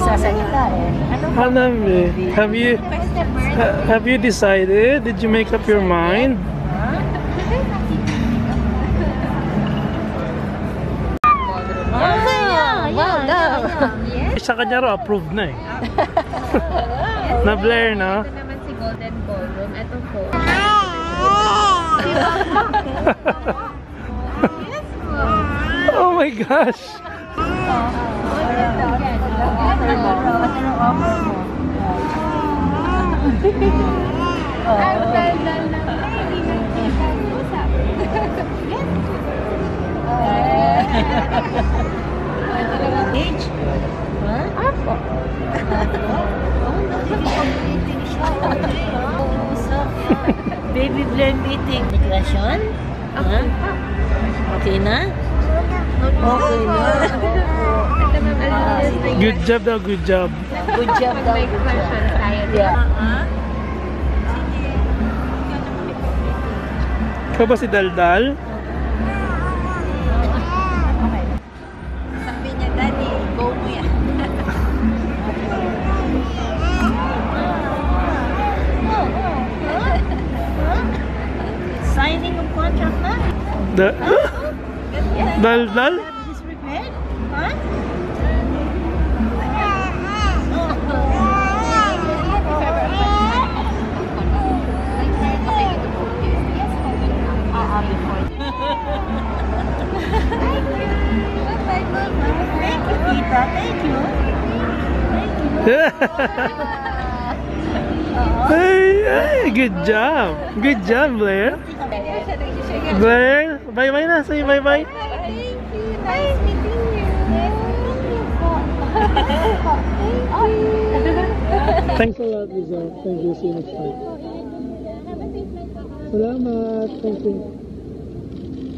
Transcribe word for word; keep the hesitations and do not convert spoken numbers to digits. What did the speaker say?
nagsasalita eh. Hanami, have you ha, have you decided? Did you make up your mind? Sa kanya raw, approved na eh. Na Blaire, no? Ito naman si Golden Ballroom. Ito po. Oh my gosh! Age? Ha? Apo. Baby Blaire meeting. Migration? Ha? Okay na? Okay na. Good job daw, good job. Good job daw. May question tayo. Yeah. Ikaw ba si Daldal? Sabi niya, Daddy, go mo yan. Signing of contract na? Da Daldal? Is prepared? Huh? Thank you, Tita. Thank you. Hey, hey, good job. Good job, Blaire. Blaire, bye-bye na. Say bye-bye. Thank you. Nice meeting you. Thanks a lot, Rizal. Thank you so much. Salamat. Thank you.